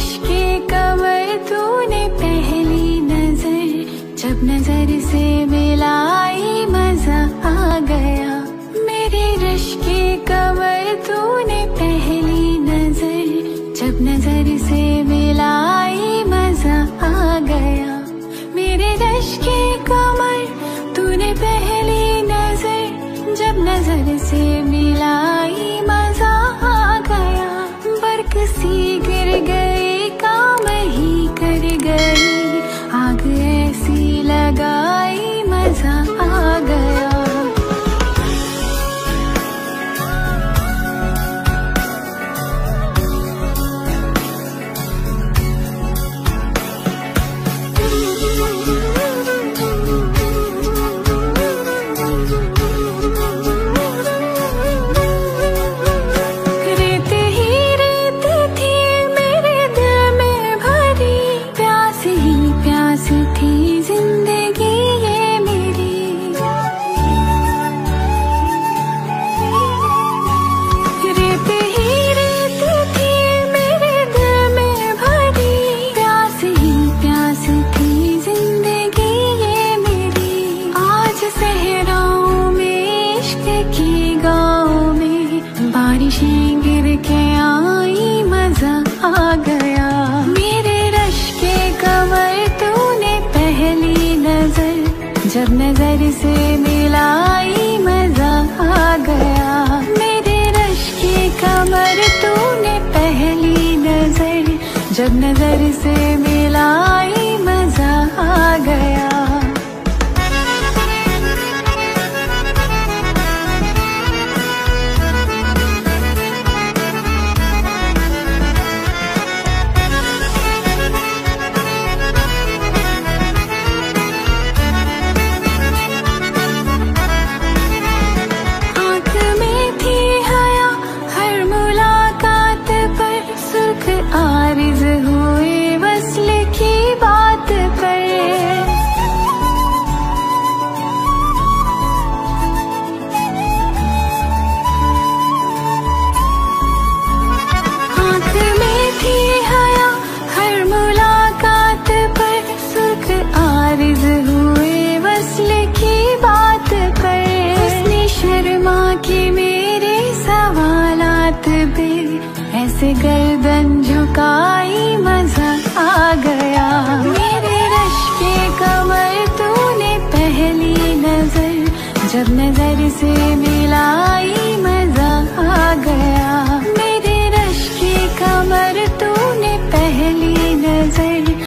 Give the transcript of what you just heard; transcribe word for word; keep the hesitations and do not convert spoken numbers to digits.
के कमर तूने पहली नजर, जब नजर से मिलाई मजा आ गया। मेरे रश के कमर तूने पहली नजर, जब नजर से मिलाई मजा आ गया। मेरे रश के कमर तूने पहली नजर, जब नजर से मिलाई मजा आ गया। बरक सी गिर गई काम ही कर गई, आग ऐसी लगाई मजा आ गया। बारिशें गिर के आई मजा आ गया। मेरे रश के कमर तूने पहली नजर, जब नजर से मिलाई मजा आ गया। मेरे रश के कमर तूने पहली नजर, जब नजर से मिलाई मजा आ गया। आरिज़ हुए वस्ल की बात पर, हाथ में थी हया हर मुलाकात पर। सुख आरिज़ हुए वस्ल की बात पर, उसने शर्मा के मेरे सवालात पे ऐसे गर्दन झुकाई मजा आ गया। मेरे रश के कमर तूने पहली नजर, जब नजर से मिलाई मजा आ गया।